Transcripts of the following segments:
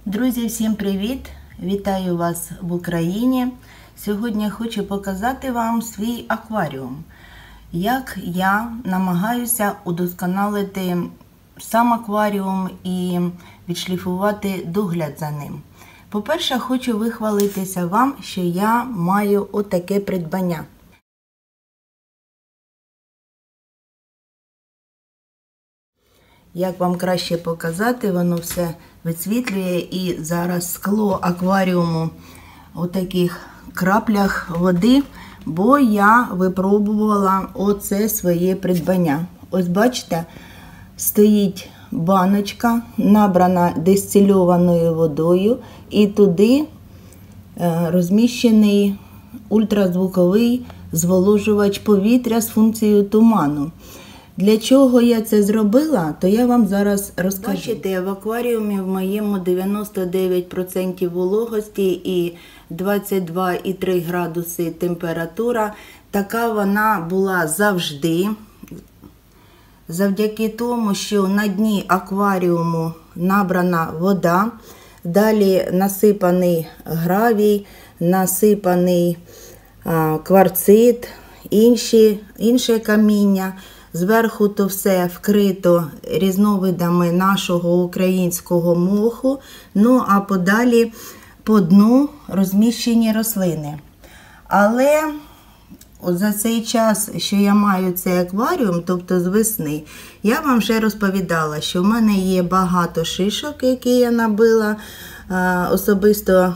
Друзі, всім привіт! Вітаю вас в Україні. Сьогодні хочу показати вам свій акваріум. Як я намагаюся удосконалити сам акваріум і відшліфувати догляд за ним. По-перше, хочу вихвалитися вам, що я маю отаке придбання. Як вам краще показати, воно все висвітлює, і зараз скло акваріуму у таких краплях води, бо я випробувала оце своє придбання. Ось бачите, стоїть баночка, набрана дистильованою водою, і туди розміщений ультразвуковий зволожувач повітря з функцією туману. Для чого я це зробила, то я вам зараз розкажу. Бачите, в акваріумі в моєму 99% вологості і 22,3 градуси температура. Така вона була завжди. Завдяки тому, що на дні акваріуму набрана вода, далі насипаний гравій, насипаний кварцит, інше каміння. Зверху то все вкрито різновидами нашого українського моху, ну а подалі по дну розміщені рослини. Але за цей час, що я маю цей акваріум, тобто з весни, я вам вже розповідала, що в мене є багато шишок, які я набила особисто.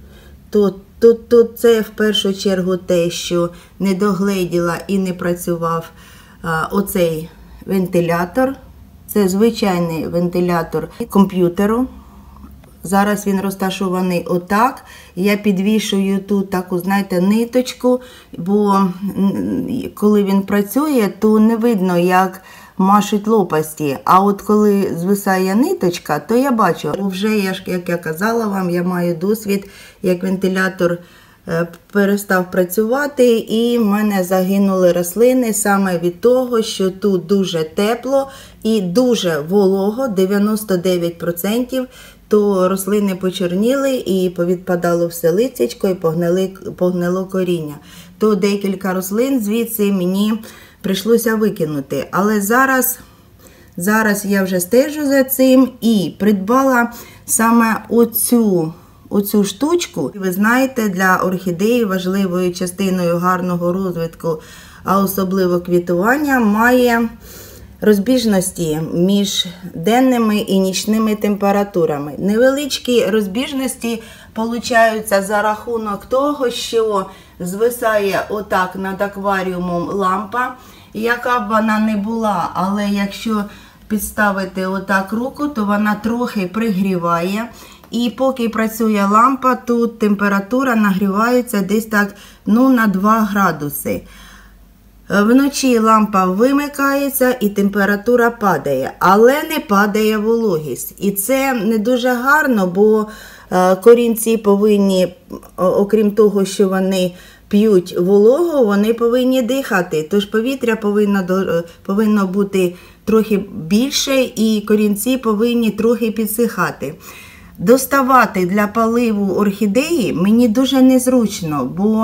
Тут це в першу чергу те, що не догледіла і не працював оцей вентилятор. Це звичайний вентилятор комп'ютеру. Зараз він розташований отак. Я підвішую тут таку, знаєте, ниточку, бо коли він працює, то не видно, як машуть лопасті. А от коли звисає ниточка, то я бачу. Вже, як я казала вам, я маю досвід, як вентилятор перестав працювати, і в мене загинули рослини саме від того, що тут дуже тепло і дуже волого, 99%, то рослини почорніли і повідпадало все листячко і погнило коріння. То декілька рослин звідси мені прийшлося викинути. Але зараз я вже стежу за цим і придбала саме оцю штучку. Ви знаєте, для орхідеї важливою частиною гарного розвитку, а особливо квітування, має розбіжності між денними і нічними температурами. Невеличкі розбіжності получаються за рахунок того, що звисає отак над акваріумом лампа, яка б вона не була, але якщо підставити отак руку, то вона трохи пригріває. І поки працює лампа, тут температура нагрівається десь так, на 2 градуси. Вночі лампа вимикається і температура падає, але не падає вологість. І це не дуже гарно, бо корінці повинні, окрім того, що вони п'ють вологу, вони повинні дихати. Тож повітря повинно бути трохи більше і корінці повинні трохи підсихати. Доставати для поливу орхідеї мені дуже незручно, бо,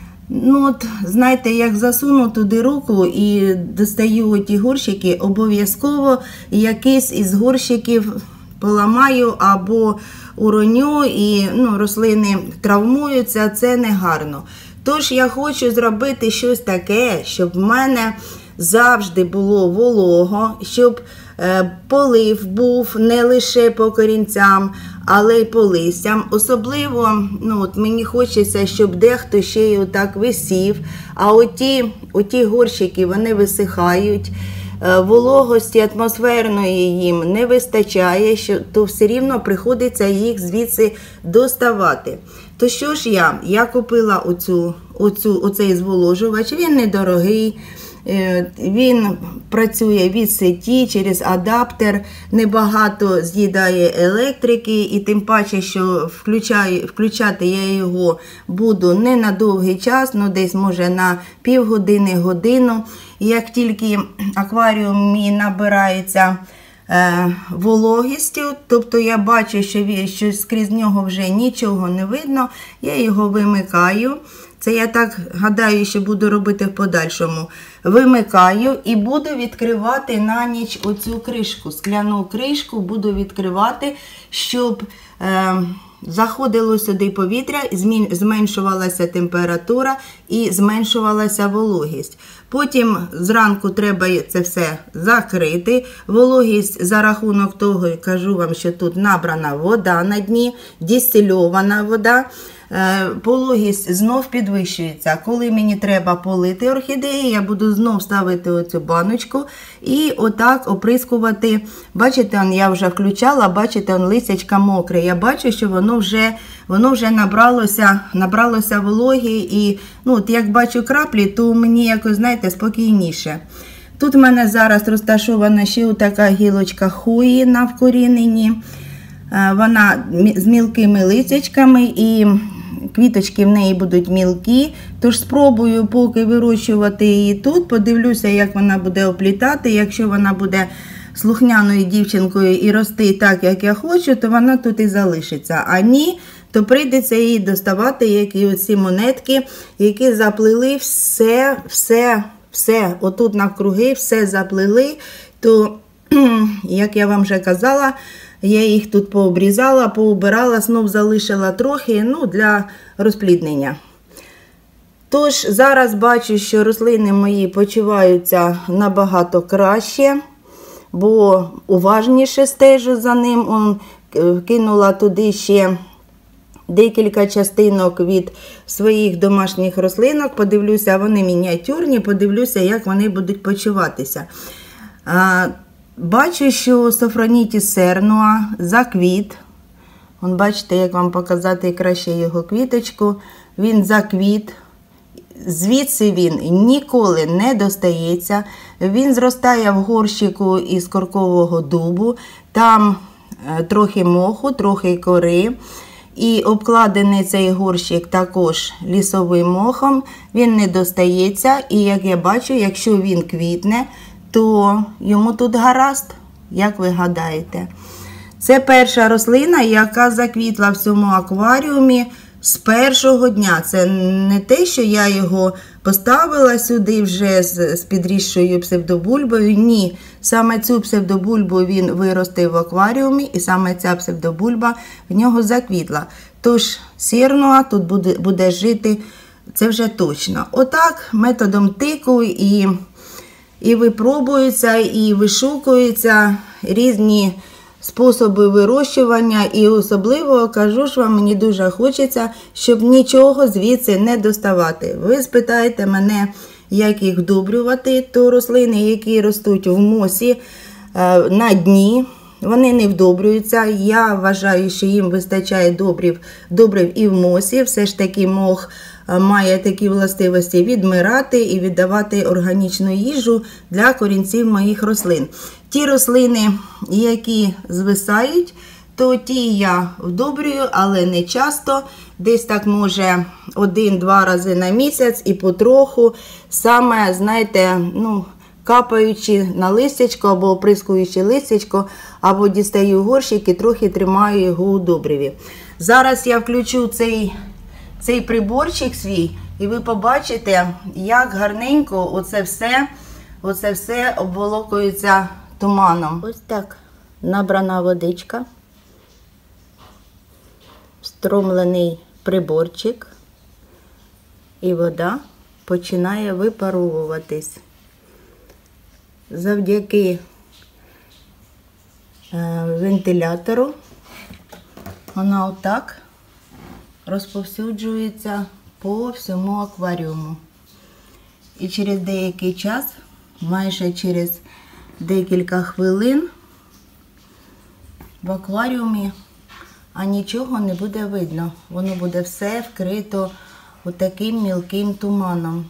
знаєте, як засуну туди руку і достаю ті горщики, обов'язково якийсь із горщиків поламаю або уроню, і рослини травмуються, це не гарно. Тож я хочу зробити щось таке, щоб в мене завжди було волого, щоб полив був не лише по корінцям, але й по листям. Особливо, мені хочеться, щоб дехто ще й отак висів, а оті горщики, вони висихають, вологості атмосферної їм не вистачає, то все рівно приходиться їх звідси доставати. То що ж я купила оцей зволожувач, він недорогий. Він працює від сеті через адаптер, небагато з'їдає електрики, і тим паче, що включати я його буду не на довгий час, десь може на півгодини, годину. Як тільки акваріум мій набирається вологістю, тобто я бачу, що скрізь нього вже нічого не видно, я його вимикаю. Це я так гадаю, що буду робити в подальшому. Вимикаю і буду відкривати на ніч оцю кришку, скляну кришку буду відкривати, щоб заходило сюди повітря, зменшувалася температура і зменшувалася вологість. Потім зранку треба це все закрити. Вологість за рахунок того, кажу вам, що тут набрана вода на дні, дистильована вода. Вологість знов підвищується. Коли мені треба полити орхідеї, я буду знов ставити оцю баночку і отак оприскувати. Бачите, я вже включала, бачите, листячка мокре. Я бачу, що воно вже набралося вологи. І от як бачу краплі, то мені якось, знаєте, спокійніше. Тут в мене зараз розташована ще така гілочка хуї на вкоріненні. Вона з мілкими листячками і квіточки в неї будуть мілкі, тож спробую поки вирощувати її тут, подивлюся, як вона буде оплітати. Якщо вона буде слухняною дівчинкою і рости так, як я хочу, то вона тут і залишиться. А ні, то прийдеться її доставати, як і оці монетки, які заплели все, отут навкруги все заплели, то, як я вам вже казала, я їх тут пообрізала, поубирала, знов залишила трохи, для розпліднення. Тож, зараз бачу, що рослини мої почуваються набагато краще, бо уважніше стежу за ним. Кинула туди ще декілька частинок від своїх домашніх рослинок. Подивлюся, вони мініатюрні, подивлюся, як вони будуть почуватися. Бачу, що Софронітіс сернуа заквіт. Бачите, як вам показати краще його квіточку. Він заквіт. Звідси він ніколи не достається. Він зростає в горщику із коркового дубу. Там трохи моху, трохи кори. І обкладений цей горщик також лісовим мохом. Він не достається. І як я бачу, якщо він квітне, то йому тут гаразд, як ви гадаєте. Це перша рослина, яка заквітла в цьому акваріумі з першого дня. Це не те, що я його поставила сюди вже з підрісшою псевдобульбою. Ні, саме цю псевдобульбу він виростив в акваріумі, і саме ця псевдобульба в нього заквітла. Тож сернуа тут буде жити, це вже точно. Отак, методом тику і випробуються, і вишукуються різні способи вирощування. І особливо, кажу ж вам, мені дуже хочеться, щоб нічого звідси не доставати. Ви спитаєте мене, як їх вдобрювати, то рослини, які ростуть в мосі на дні, вони не вдобрюються. Я вважаю, що їм вистачає добрив і в мосі. Все ж таки мох має такі властивості відмирати і віддавати органічну їжу для корінців моїх рослин. Ті рослини, які звисають, то ті я вдобрюю, але не часто. Десь так, може, 1-2 рази на місяць і потроху. Саме, знаєте, капаючи на листячко або оприскуючи листячко, або дістаю горщик і трохи тримаю його у добриві. Зараз я включу цей приборчик свій, і ви побачите, як гарненько оце все обволокується туманом. Ось так набрана водичка, встромлений приборчик, і вода починає випаровуватись. Завдяки вентилятору вона отак розповсюджується по всьому акваріуму. І через деякий час, майже через декілька хвилин, в акваріумі нічого не буде видно. Воно буде все вкрито отаким мілким туманом.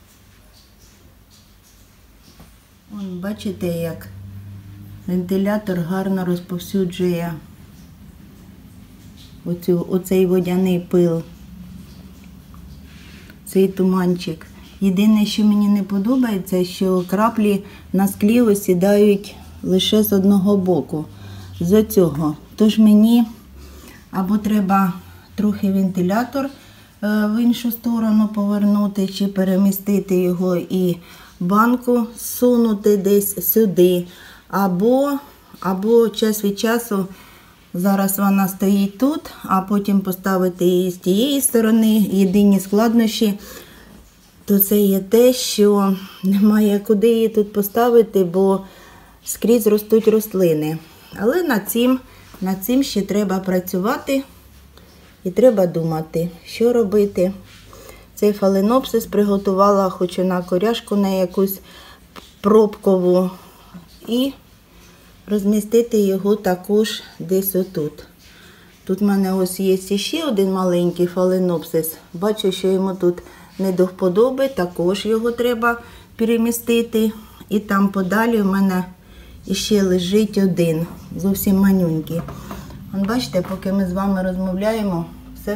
Бачите, як вентилятор гарно розповсюджує оцей водяний пил, цей туманчик. Єдине, що мені не подобається, що краплі на склі осідають лише з одного боку, з цього. Тож мені або треба трохи вентилятор в іншу сторону повернути, чи перемістити його і банку сунути десь сюди, або час від часу, зараз вона стоїть тут, а потім поставити її з тієї сторони. Єдині складнощі, то це є те, що немає куди її тут поставити, бо скрізь ростуть рослини. Але над цим ще треба працювати і треба думати, що робити. Цей фаленопсис приготувала, хочу на коряшку на якусь пробкову, і розмістити його також десь отут. Тут в мене ось є ще один маленький фаленопсис. Бачу, що йому тут не до вподоби, також його треба перемістити. І там подалі в мене ще лежить один, зовсім манюнький. Вон, бачите, поки ми з вами розмовляємо,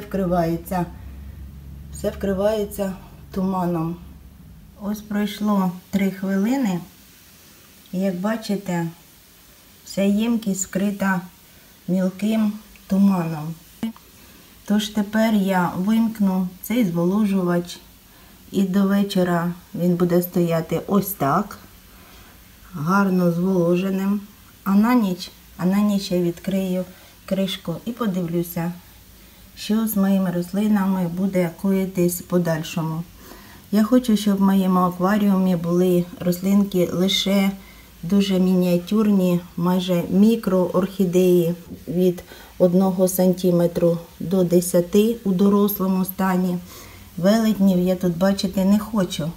все вкривається туманом. Ось пройшло 3 хвилини. І як бачите, вся ємкість вкрита мілким туманом. Тож тепер я вимкну цей зволожувач, і до вечора він буде стояти ось так, гарно зволоженим. А на ніч я відкрию кришку і подивлюся, що з моїми рослинами буде коїтись в подальшому. Я хочу, щоб в моєму акваріумі були рослинки лише дуже мініатюрні, майже мікроорхідеї від 1 см до 10 у дорослому стані. Велетнів я тут бачити не хочу.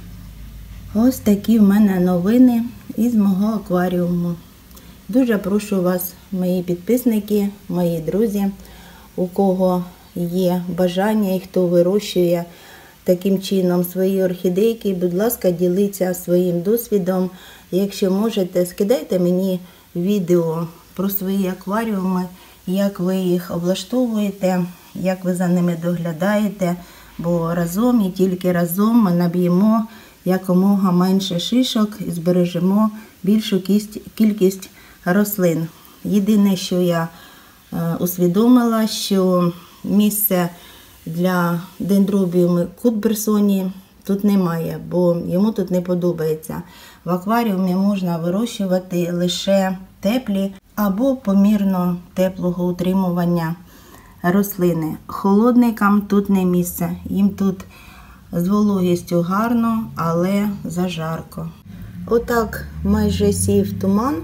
Ось такі в мене новини із мого акваріуму. Дуже прошу вас, мої підписники, мої друзі, у кого є бажання і хто вирощує таким чином свої орхідейки, будь ласка, діліться своїм досвідом. Якщо можете, скидайте мені відео про свої акваріуми, як ви їх облаштовуєте, як ви за ними доглядаєте, бо разом і тільки разом ми наб'ємо якомога менше шишок і збережемо більшу кількість рослин. Єдине, що я усвідомила, що місце для дендробіуму Кутберсоні тут немає, бо йому тут не подобається. В акваріумі можна вирощувати лише теплі або помірно теплого утримування рослини. Холодникам тут не місце, їм тут з вологістю гарно, але зажарко. Отак майже сів туман,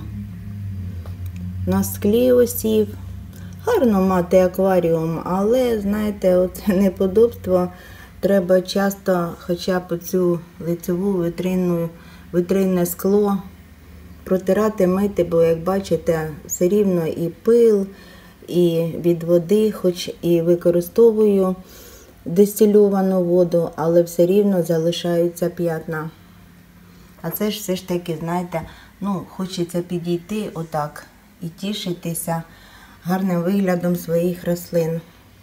на склі осів. Гарно мати акваріум, але, знаєте, оце неподобство. Треба часто хоча б цю лицеву вітринне скло протирати, мити, бо, як бачите, все рівно і пил, і від води, хоч і використовую дистильовану воду, але все рівно залишаються п'ятна. А це ж все ж таки, знаєте, хочеться підійти отак і тішитися гарним виглядом своїх рослин.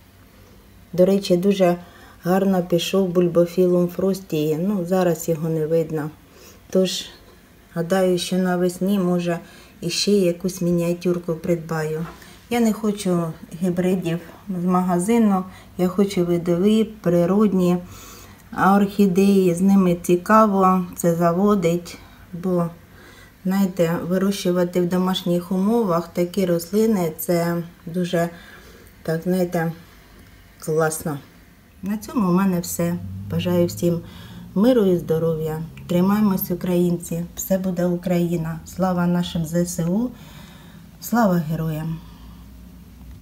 До речі, дуже гарно пішов бульбофілум фростії. Зараз його не видно. Тож, гадаю, що навесні, може, іще якусь мініатюрку придбаю. Я не хочу гібридів з магазину, я хочу видові, природні орхідеї. З ними цікаво, це заводить, бо, знаєте, вирощувати в домашніх умовах такі рослини, це дуже, так, знаєте, класно. На цьому у мене все. Бажаю всім миру і здоров'я. Тримаємось, українці. Все буде Україна. Слава нашим ЗСУ. Слава героям.